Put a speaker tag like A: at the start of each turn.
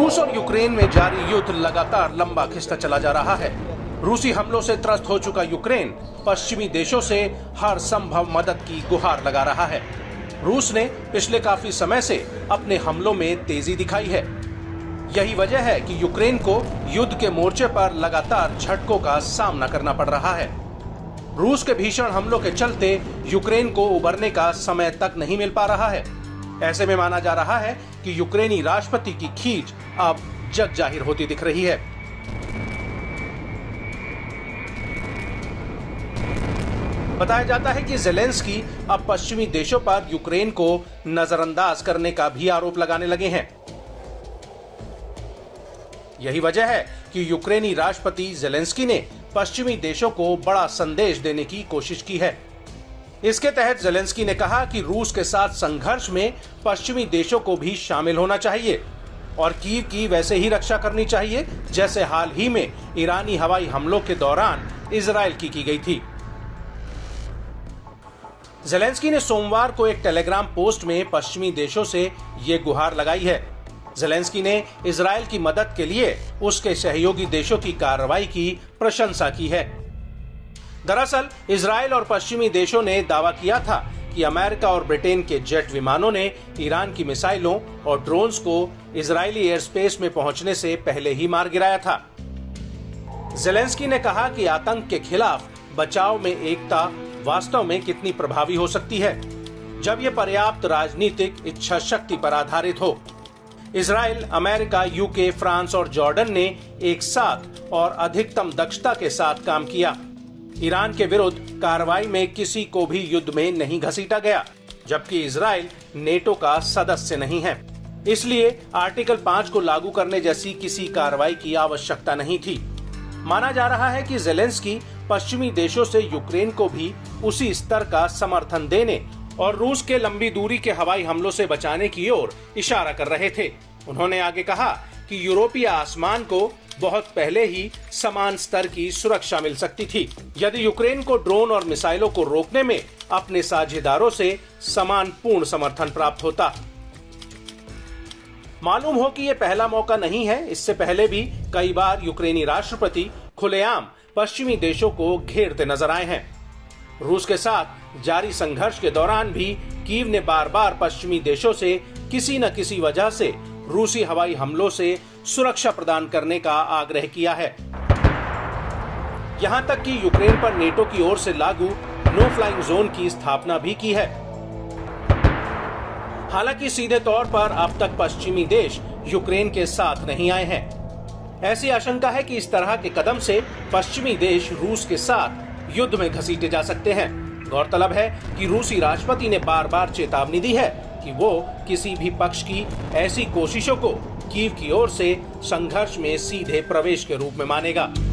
A: रूस और यूक्रेन में जारी युद्ध लगातार लंबा खिंचता चला जा रहा है। रूसी हमलों से त्रस्त हो चुका यूक्रेन पश्चिमी देशों से हर संभव मदद की गुहार लगा रहा है। रूस ने पिछले काफी समय से अपने हमलों में तेजी दिखाई है। यही वजह है कि यूक्रेन को युद्ध के मोर्चे पर लगातार झटकों का सामना करना पड़ रहा है। रूस के भीषण हमलों के चलते यूक्रेन को उबरने का समय तक नहीं मिल पा रहा है। ऐसे में माना जा रहा है कि यूक्रेनी राष्ट्रपति की खींच अब जग जाहिर होती दिख रही है। बताया जाता है कि ज़ेलेंस्की अब पश्चिमी देशों पर यूक्रेन को नजरअंदाज करने का भी आरोप लगाने लगे हैं। यही वजह है कि यूक्रेनी राष्ट्रपति ज़ेलेंस्की ने पश्चिमी देशों को बड़ा संदेश देने की कोशिश की है। इसके तहत ज़ेलेंस्की ने कहा कि रूस के साथ संघर्ष में पश्चिमी देशों को भी शामिल होना चाहिए और कीव की वैसे ही रक्षा करनी चाहिए जैसे हाल ही में ईरानी हवाई हमलों के दौरान इजराइल की गई थी। ज़ेलेंस्की ने सोमवार को एक टेलीग्राम पोस्ट में पश्चिमी देशों से ये गुहार लगाई है। ज़ेलेंस्की ने इजराइल की मदद के लिए उसके सहयोगी देशों की कार्रवाई की प्रशंसा की है। दरअसल इजराइल और पश्चिमी देशों ने दावा किया था कि अमेरिका और ब्रिटेन के जेट विमानों ने ईरान की मिसाइलों और ड्रोन्स को इजरायली एयर स्पेस में पहुंचने से पहले ही मार गिराया था। ज़ेलेंस्की ने कहा कि आतंक के खिलाफ बचाव में एकता वास्तव में कितनी प्रभावी हो सकती है जब यह पर्याप्त राजनीतिक इच्छा शक्ति पर आधारित हो। इजराइल, अमेरिका, यूके, फ्रांस और जॉर्डन ने एक साथ और अधिकतम दक्षता के साथ काम किया। ईरान के विरुद्ध कार्रवाई में किसी को भी युद्ध में नहीं घसीटा गया, जबकि इजराइल नेटो का सदस्य नहीं है। इसलिए आर्टिकल 5 को लागू करने जैसी किसी कार्रवाई की आवश्यकता नहीं थी। माना जा रहा है कि ज़ेलेंस्की पश्चिमी देशों से यूक्रेन को भी उसी स्तर का समर्थन देने और रूस के लंबी दूरी के हवाई हमलों से बचाने की ओर इशारा कर रहे थे। उन्होंने आगे कहा कि यूरोपीय आसमान को बहुत पहले ही समान स्तर की सुरक्षा मिल सकती थी यदि यूक्रेन को ड्रोन और मिसाइलों को रोकने में अपने साझेदारों से समान पूर्ण समर्थन प्राप्त होता। मालूम हो कि ये पहला मौका नहीं है। इससे पहले भी कई बार यूक्रेनी राष्ट्रपति खुलेआम पश्चिमी देशों को घेरते नजर आए हैं। रूस के साथ जारी संघर्ष के दौरान भी कीव ने बार बार पश्चिमी देशों से किसी न किसी वजह से रूसी हवाई हमलों से सुरक्षा प्रदान करने का आग्रह किया है। यहां तक कि यूक्रेन पर नेटो की ओर से लागू नो फ्लाइंग जोन की स्थापना भी की है। हालांकि सीधे तौर पर अब तक पश्चिमी देश यूक्रेन के साथ नहीं आए हैं। ऐसी आशंका है कि इस तरह के कदम से पश्चिमी देश रूस के साथ युद्ध में घसीटे जा सकते हैं। गौरतलब है कि रूसी राष्ट्रपति ने बार बार चेतावनी दी है कि वो किसी भी पक्ष की ऐसी कोशिशों को कीव की ओर से संघर्ष में सीधे प्रवेश के रूप में मानेगा।